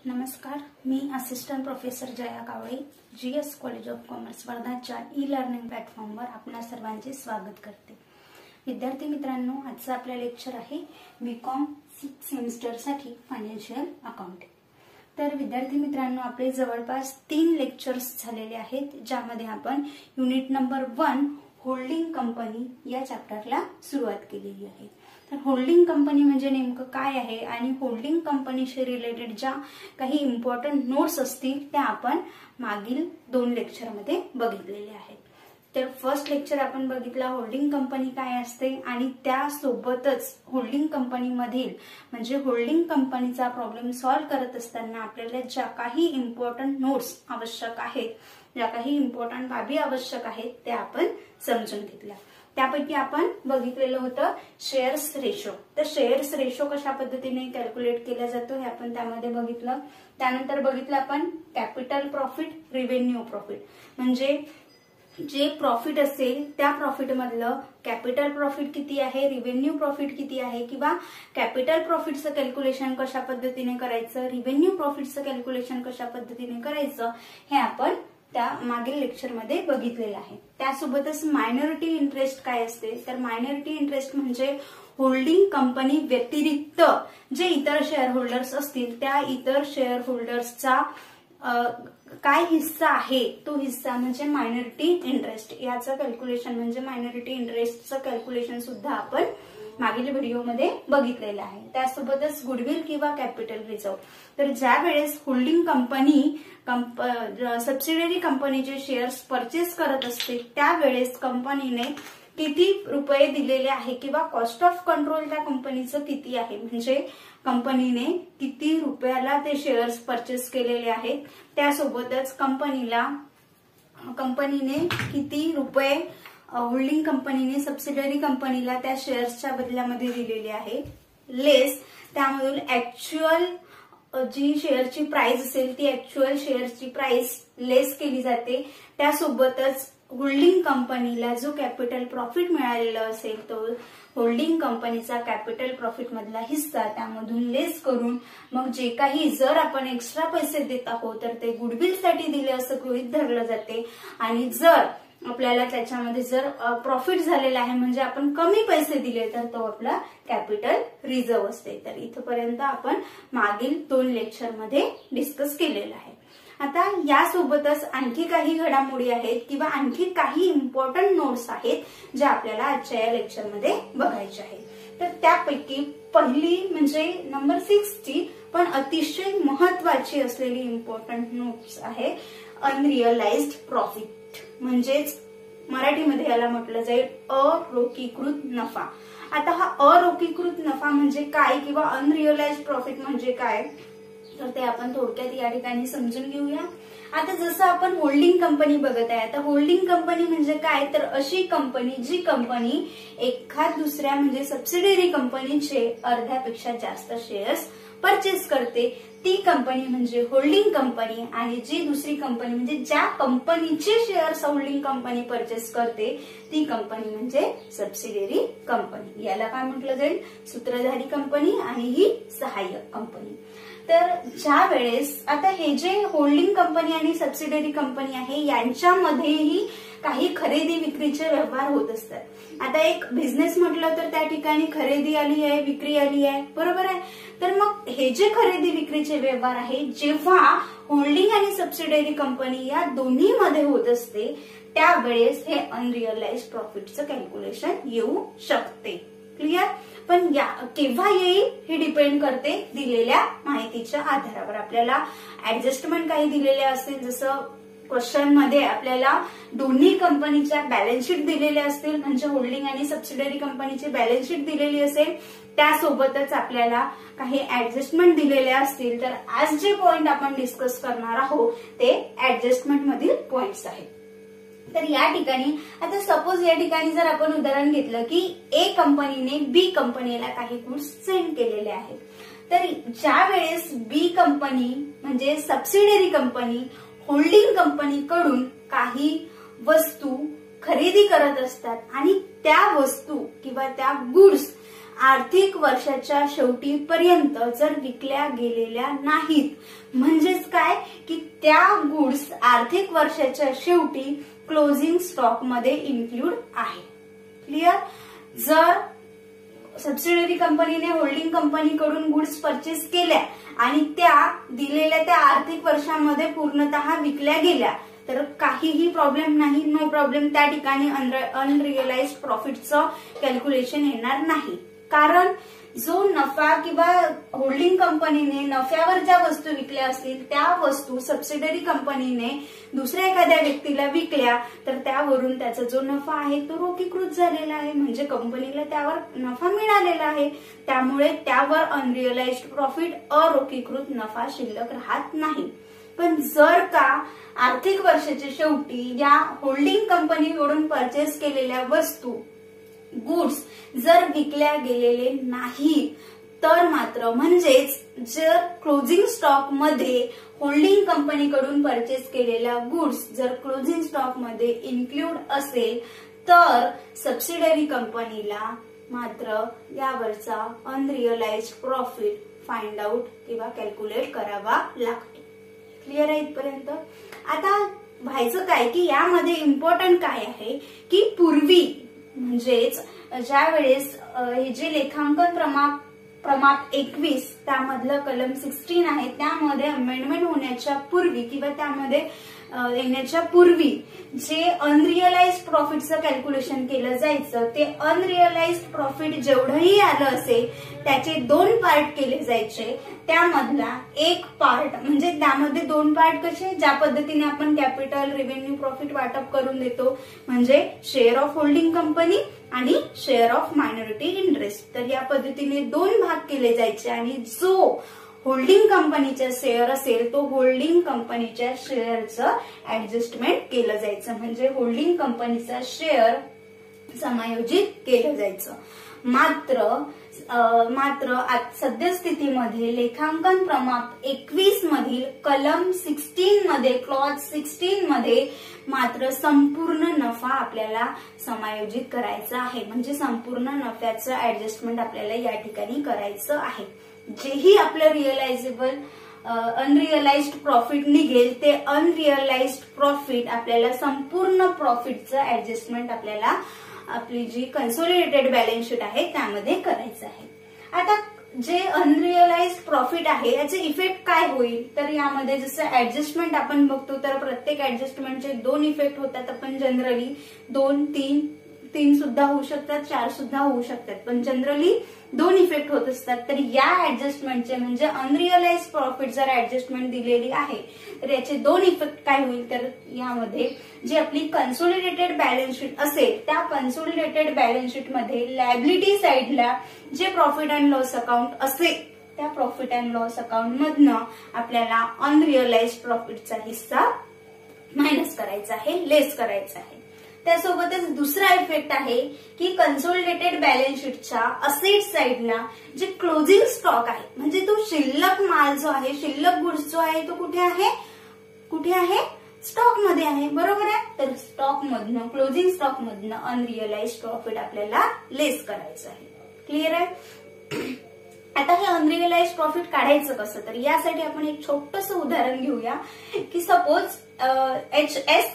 नमस्कार, मी assistant professor Jaya Kawale, GS college of commerce वर्धाच्या ई लर्निंग प्लॅटफॉर्मवर आपणा सर्वांचे स्वागत करते। विद्यार्थी मित्रांनो, आजचं आपलं लेक्चर आहे बीकॉम 6th सेमिस्टरसाठी फायनान्शियल अकाउंटिंग। तर विद्यार्थी मित्रांनो, आपले जवळपास 3 लेक्चर्स झालेले आहेत, ज्यामध्ये आपण युनिट नंबर 1 होल्डिंग कंपनी या चॅप्टरला सुरुवात केलेली आहे। तर होल्डिंग कंपनी म्हणजे नेमकं काय आहे आणि होल्डिंग कंपनीशी रिलेटेड ज्या काही इम्पॉर्टंट नोट्स असतील त्या आपण मागील 2 लेक्चरमध्ये बघितलेले आहेत। तर फर्स्ट लेक्चर आपण बघितला होल्डिंग कंपनी काय असते आणि त्यासोबतच होल्डिंग कंपनीमधील म्हणजे होल्डिंग कंपनीचा प्रॉब्लेम सॉल्व्ह करत असताना आपल्याला ज्या काही इम्पॉर्टंट नोट्स आवश्यक आहेत, ज्या काही इम्पॉर्टंट बाबी आवश्यक आहेत त्या आपण समजून घेतल्या। त्यापैकी आपण बघितलेलं होतं शेअर्स रेशो। तर शेअर्स रेशो कशा पद्धतीने कॅल्क्युलेट केला जातो हे आपण त्यामध्ये बघितलं। त्यानंतर बघितलं आपण कॅपिटल प्रॉफिट, रिव्हेन्यू प्रॉफिट, म्हणजे जे प्रॉफिट असेल त्या प्रॉफिट मधलं कॅपिटल प्रॉफिट किती आहे, रिव्हेन्यू प्रॉफिट किती आहे, किंवा कॅपिटल प्रॉफिटचं कॅल्क्युलेशन कशा पद्धतीने करायचं, रिव्हेन्यू प्रॉफिटचं कॅल्क्युलेशन कशा पद्धतीने करायचं हे आपण त्या मागील लेक्चरमध्ये बघितलेलं आहे। त्यासोबतच मायनॉरिटी इंटरेस्ट काय असते, तर मायनॉरिटी इंटरेस्ट म्हणजे होल्डिंग कंपनी व्यतिरिक्त जे इतर शेअर होल्डर्स असतील त्या इतर शेअर होल्डर्सचा काय हिस्सा आहे तो हिस्सा म्हणजे मायनॉरिटी इंटरेस्ट। याचं कॅल्क्युलेशन म्हणजे मायनॉरिटी इंटरेस्टचं कॅल्क्युलेशन सुद्धा आपण मागील व्हिडिओमध्ये बघितलेलं आहे। त्यासोबतच गुडविल किंवा कॅपिटल रिझर्व, तर ज्या वेळेस होल्डिंग कंपनी सबसिडियरी कंपनीचे शेअर्स परचेस करत असते त्यावेळेस कंपनीने किती रुपये दिलेले आहे किंवा कॉस्ट ऑफ कंट्रोल त्या कंपनीचं किती आहे, म्हणजे कंपनीने किती रुपयाला ते शेअर्स परचेस केलेले आहेत, त्यासोबतच कंपनीने किती रुपये होल्डिंग कंपनीने सबसिडियरी कंपनीला त्या शेअर्सच्या बदल्यामध्ये दिलेले आहे, लेस त्यामधून ऍक्च्युअल जी शेअरची प्राइस असेल ती ऍक्च्युअल शेअरची प्राइस लेस केली जाते। त्यासोबतच होल्डिंग कंपनीला जो कॅपिटल प्रॉफिट मिळालेला असेल तो होल्डिंग कंपनीचा कॅपिटल प्रॉफिट मधला हिस्सा त्यामधून लेस करून मग जे काही जर आपण एक्स्ट्रा पैसे देत आहोत तर ते गुडविल साठी दिले असं गृहीत धरलं जाते, आणि जर आपल्याला त्याच्यामध्ये जर प्रॉफिट झालेला आहे म्हणजे आपण कमी पैसे दिले तर तो आपला कॅपिटल रिझर्व असते। तर इथपर्यंत आपण मागील 2 लेक्चरमध्ये डिस्कस केलेलं आहे। आता यासोबतच आणखी काही घडामोडी आहेत किंवा आणखी काही इम्पॉर्टंट नोट्स आहेत ज्या आपल्याला आजच्या या लेक्चरमध्ये बघायच्या आहेत। तर त्यापैकी पहिली म्हणजे नंबर 6 ची पण अतिशय महत्वाची असलेली इम्पॉर्टंट नोट्स आहे अनरिअलाइज्ड प्रॉफिट, म्हणजेच मराठीमध्ये याला म्हटलं जाईल अरोखीकृत नफा। आता हा अरोखीकृत नफा म्हणजे काय किंवा अनरिअलाइज्ड प्रॉफिट म्हणजे काय तर ते आपण थोडक्यात या ठिकाणी समजून घेऊया। आता जसं आपण होल्डिंग कंपनी बघत आहे, आता होल्डिंग कंपनी म्हणजे काय तर अशी कंपनी जी कंपनी एखाद दुसऱ्या म्हणजे सबसिडियरी कंपनीचे अर्ध्यापेक्षा जास्त शेअर्स परचेस करते ती कंपनी म्हणजे होल्डिंग कंपनी, आणि जी दुसरी कंपनी म्हणजे ज्या कंपनीचे शेअर्स होल्डिंग कंपनी परचेस करते ती कंपनी म्हणजे सबसिडियरी कंपनी। याला काय म्हटलं जाईल, सूत्रधारी कंपनी आणि ही सहाय्यक कंपनी। तर ज्या वेळेस आता हे जे होल्डिंग कंपनी आणि सबसिडियरी कंपनी आहे यांच्यामध्येही काही खरेदी विक्रीचे व्यवहार होत असतात। आता एक बिझनेस म्हटलं तर त्या ठिकाणी खरेदी आली आहे, विक्री आली आहे, बरोबर आहे। तर मग हे जे खरेदी विक्रीचे व्यवहार आहे जेव्हा होल्डिंग आणि सबसिडियरी कंपनी या दोन्ही मध्ये होत असते त्यावेळेस हे अनरिअलाइज्ड प्रॉफिटचं कॅल्क्युलेशन येऊ शकते। क्लिअर? पण केव्हा येईल हे डिपेंड करते दिलेल्या माहितीच्या आधारावर। आपल्याला ऍडजस्टमेंट काही दिलेल्या असतील, जसं क्वेश्चन मध्ये आपल्याला दोन्ही कंपनीच्या बॅलन्स शीट दिलेल्या असतील म्हणजे होल्डिंग आणि सबसिडियरी कंपनीची बॅलन्स शीट दिलेली असेल, त्यासोबतच आपल्याला काही ऍडजस्टमेंट दिलेल्या असतील, तर आज जे पॉइंट आपण डिस्कस करणार आहोत ते ऍडजस्टमेंट मधील पॉइंट्स आहेत। तर या ठिकाणी आता सपोज या ठिकाणी जर आपण उदाहरण घेतलं की ए कंपनीने बी कंपनीला काही गुड्स सेंड केलेले आहेत, तर ज्या वेळेस बी कंपनी म्हणजे सबसिडियरी कंपनी होल्डिंग कंपनीकडून काही वस्तू खरेदी करत असतात आणि त्या वस्तू किंवा त्या गुड्स आर्थिक वर्षाच्या शेवटीपर्यंत जर विकल्या गेलेल्या नाहीत, म्हणजेच काय की त्या गुड्स आर्थिक वर्षाच्या शेवटी क्लोजिंग स्टॉक मध्ये इन्क्लूड आहे. क्लिअर? जर सबसिडरी कंपनीने होल्डिंग कंपनीकडून गुड्स परचेस केल्या आणि त्या दिलेल्या त्या आर्थिक वर्षामध्ये पूर्णतः विकल्या गेल्या तर काहीही प्रॉब्लेम नाही, नो प्रॉब्लेम. त्या ठिकाणी अनरिअलाइज्ड प्रॉफिटचं कॅल्क्युलेशन येणार नाही. कारण जो नफा किंवा होल्डिंग कंपनीने नफ्यावर ज्या वस्तू विकल्या असतील त्या वस्तू सबसिडरी कंपनीने दुसऱ्या एखाद्या व्यक्तीला विकल्या तर त्यावरून त्याचा जो नफा आहे तो रोखीकृत झालेला आहे, म्हणजे कंपनीला त्यावर नफा मिळालेला आहे. त्यामुळे त्यावर अनरिअलाइज्ड प्रॉफिट, अरोखीकृत नफा शिल्लक राहत नाही. पण जर का आर्थिक वर्षाच्या शेवटी या होल्डिंग कंपनीकडून परचेस केलेल्या वस्तू गुड्स जर विकल्या गेलेले नाही तर मात्र, म्हणजेच जर क्लोजिंग स्टॉक मध्ये होल्डिंग कंपनीकडून परचेस केलेल्या गुड्स जर क्लोजिंग स्टॉक मध्ये इन्क्लूड असेल तर सबसिडरी कंपनीला मात्र यावरचा अनरिअलाइज्ड प्रॉफिट फाइंड आउट किंवा कॅल्क्युलेट करावा लागतो. क्लिअर आहे इथपर्यंत? आता व्हायचं काय की यामध्ये इम्पॉर्टंट काय आहे की पूर्वी म्हणजेच ज्या वेळेस हे जे लेखांकन प्रमाप 21 त्यामधलं कलम 16 आहे त्यामध्ये अमेंडमेंट होण्याच्या पूर्वी किंवा त्यामध्ये येण्याच्या पूर्वी जे अनरिअलाइज्ड प्रॉफिटचं कॅल्क्युलेशन केलं जायचं ते अनरिअलाइज्ड प्रॉफिट जेवढंही आलं असेल त्याचे 2 पार्ट केले जायचे. त्यामधला एक पार्ट म्हणजे त्यामध्ये 2 पार्ट कसे, ज्या पद्धतीने आपण कॅपिटल रेव्हेन्यू प्रॉफिट वाटप करून देतो म्हणजे शेअर ऑफ होल्डिंग कंपनी आणि शेअर ऑफ मायनॉरिटी इंटरेस्ट, तर या पद्धतीने 2 भाग केले जायचे आणि जो होल्डिंग कंपनीचा शेअर असेल तो होल्डिंग कंपनीच्या शेअरचं ऍडजस्टमेंट केलं जायचं, म्हणजे होल्डिंग कंपनीचा शेअर समायोजित केलं जायचं. मात्र सद्यस्थितीमध्ये लेखांकन प्रमाप 21 मधील कलम 16 मध्ये क्लॉज 16 मध्ये मात्र संपूर्ण नफा आपल्याला समायोजित करायचा आहे, म्हणजे संपूर्ण नफ्याचं ऍडजस्टमेंट आपल्याला या ठिकाणी करायचं आहे. जेही आपलं रिअलायझेबल अनरिअलाइज्ड प्रॉफिट निघेल ते अनरिअलाइज्ड प्रॉफिट आपल्याला संपूर्ण प्रॉफिटचं ऍडजस्टमेंट आपल्याला आपली जी कन्सोलिडेटेड बॅलन्स शीट आहे त्यामध्ये करायचं आहे. आता जे अनरिअलाइज्ड प्रॉफिट आहे याचे इफेक्ट काय होईल तर यामध्ये जसं ऍडजस्टमेंट आपण बघतो तर प्रत्येक ऍडजस्टमेंटचे 2 इफेक्ट होतात. आपण जनरली 2, 3 सुद्धा होऊ शकतात, 4 सुद्धा होऊ शकतात, पण जनरली 2 इफेक्ट होत असतात. तर या ऍडजस्टमेंटचे म्हणजे अनरिअलाइज्ड प्रॉफिट जर ऍडजस्टमेंट दिलेली आहे तर याचे 2 इफेक्ट काय होईल तर यामध्ये जी आपली कन्सोलिडेटेड बॅलन्स शीट असेल त्या कन्सोलिडेटेड बॅलन्स शीट मध्ये लायबिलिटी साइडला जे प्रॉफिट अँड लॉस अकाउंट असेल त्या प्रॉफिट अँड लॉस अकाउंट मधनं आपल्याला अनरिअलाइज्ड प्रॉफिटचा हिस्सा मायनस करायचा आहे, लेस करायचा आहे. त्यासोबतच दुसरा इफेक्ट आहे की कन्सोलिडेटेड बॅलन्स शीटच्या असेट साइडला जे क्लोजिंग स्टॉक आहे म्हणजे तो शिल्लक माल जो आहे, शिल्लक गुड्स जो आहे तो कुठे आहे स्टॉक मध्ये आहे, बरोबर आहे. तर स्टॉक मधनं क्लोजिंग स्टॉक मधनं अनरिअलाइज्ड प्रॉफिट आपल्याला लेस करायचं आहे. क्लिअर आहे? आता हे अनरिअलाइज्ड प्रॉफिट काढायचं कसं तर यासाठी आपण एक छोटंसं उदाहरण घेऊया की सपोज एच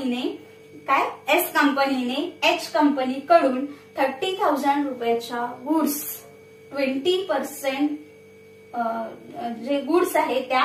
कंपनीकडून 30,000 रुपयाच्या गुड्स 20% जे गुड्स आहे त्या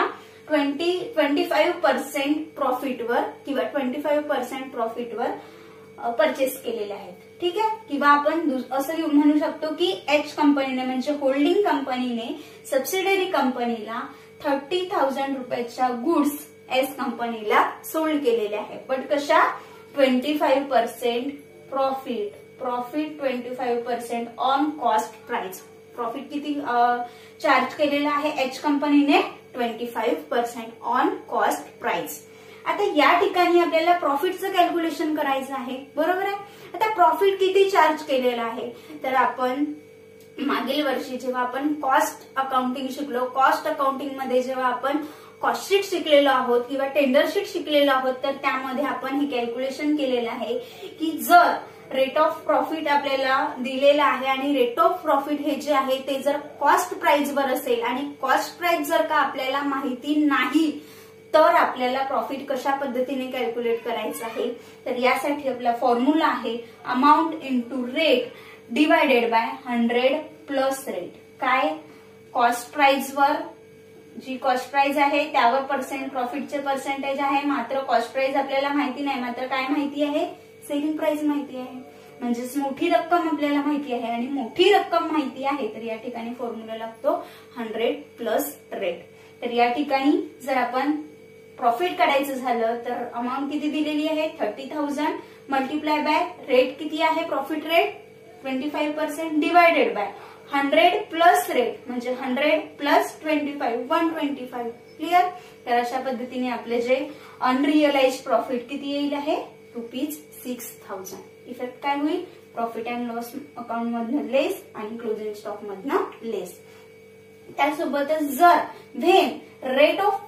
25% प्रॉफिटवर किंवा 25% प्रॉफिटवर परचेस केलेल्या आहेत. ठीक आहे? किंवा आपण असं म्हणू शकतो की एच कंपनीने म्हणजे होल्डिंग कंपनीने सबसिडरी कंपनीला 30,000 रुपयाच्या गुड्स एस कंपनीला सोल्ड केलेले आहे. पण कशा 25% profit 25% on cost price. Profit किती चार्ज केलेला आहे एच कंपनीने 25% ऑन कॉस्ट प्राइस. आता या ठिकाणी आपल्याला प्रॉफिटचं कॅल्क्युलेशन करायचं आहे, बरोबर आहे. आता प्रॉफिट किती चार्ज केलेला आहे तर आपण मागील वर्षी जेव्हा आपण कॉस्ट अकाउंटिंग शिकलो, कॉस्ट अकाउंटिंग मध्ये जेव्हा आपण कॉस्ट शीट शिकलेलो आहोत किंवा टेंडर शीट शिकलेलो आहोत तर त्यामध्ये आपण हे कॅल्क्युलेशन केलेलं आहे की जर रेट ऑफ प्रॉफिट आपल्याला दिलेला आहे आणि रेट ऑफ प्रॉफिट हे जे आहे ते जर कॉस्ट प्राइसवर असेल आणि कॉस्ट प्राइस जर का आपल्याला माहिती नाही तर आपल्याला प्रॉफिट कशा पद्धतीने कॅल्क्युलेट करायचं आहे, तर यासाठी आपला फॉर्म्युला आहे amount into rate divided by 100 plus rate. काय, कॉस्ट प्राइसवर जी कॉस्ट प्राइस आहे त्यावर प्रॉफिटचे पर्सेंटेज आहे, मात्र कॉस्ट प्राइस आपल्याला माहिती नाही, मात्र काय माहिती आहे, सेलिंग प्राइस माहिती आहे. म्हणजेच मोठी रक्कम आपल्याला माहिती आहे आणि मोठी रक्कम माहिती आहे तर या ठिकाणी फॉर्म्युला लागतो 100 प्लस रेट. तर या ठिकाणी जर आपण प्रॉफिट काढायचं झालं तर अमाऊंट किती दिलेली आहे 30,000 मल्टिप्लाय बाय रेट किती आहे, profit rate 25% divided by 100 plus rate म्हणजे 100 प्लस 25 125. क्लिअर. तर अशा पद्धतीने आपले जे अनरिअलाइज प्रॉफिट किती येईल आहे ₹6,000. इफेक्ट काय होईल, प्रॉफिट अँड लॉस अकाउंट मधनं लेस आणि क्लोजिंग स्टॉक मधनं लेस. त्यासोबतच जर when rate of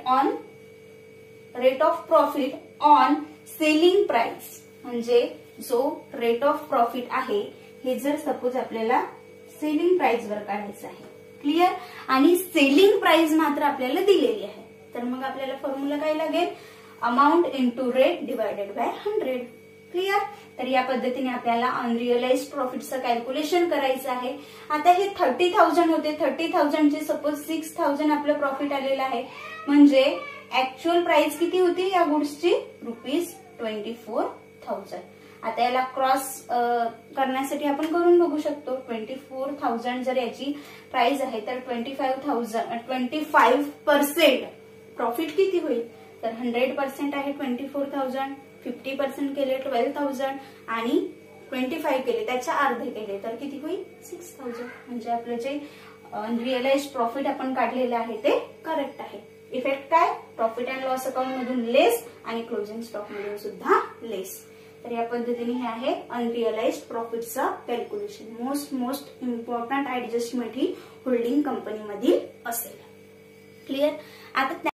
profit on selling price म्हणजे जो रेट ऑफ प्रॉफिट आहे हे जर सपोज आपल्याला सेलिंग प्राइस वर काढायचं आहे. क्लिअर. आणि सेलिंग प्राइस मात्र आपल्याला दिलेली आहे तर मग आपल्याला फॉर्म्युला काय लागेल, amount into rate divided by 100. Clear. तर या पद्धतीने आपल्याला अनरिअलाइज प्रॉफिटचं कॅल्क्युलेशन करायचं आहे. आता हे 30,000 होते, 30,000 चे सपोज 6,000 आपलं प्रॉफिट आलेलं आहे म्हणजे ऍक्च्युअल प्राइस किती होती या गुड्सची ₹24,000. आता याला क्रॉस करण्यासाठी आपण करून बघू शकतो. 24,000 जर याची प्राइस आहे तर 25% प्रॉफिट किती होईल, तर 100% आहे 24,000, 50% केले 12,000 आणि 25 केले त्याच्या अर्धे केले तर किती होईल 6,000. म्हणजे आपलं जे अनरिअलाइज प्रॉफिट आपण काढलेलं आहे ते करेक्ट आहे. इफेक्ट काय, प्रॉफिट अँड लॉस अकाउंट मधून लेस आणि क्लोजिंग स्टॉक मधून सुद्धा लेस. तर या पद्धतीने हे आहे अनरिअलाइज प्रॉफिटचं कॅल्क्युलेशन. मोस्ट इम्पॉर्टंट ऍडजस्टमेंट ही होल्डिंग कंपनी मधील असेल. क्लिअर. आता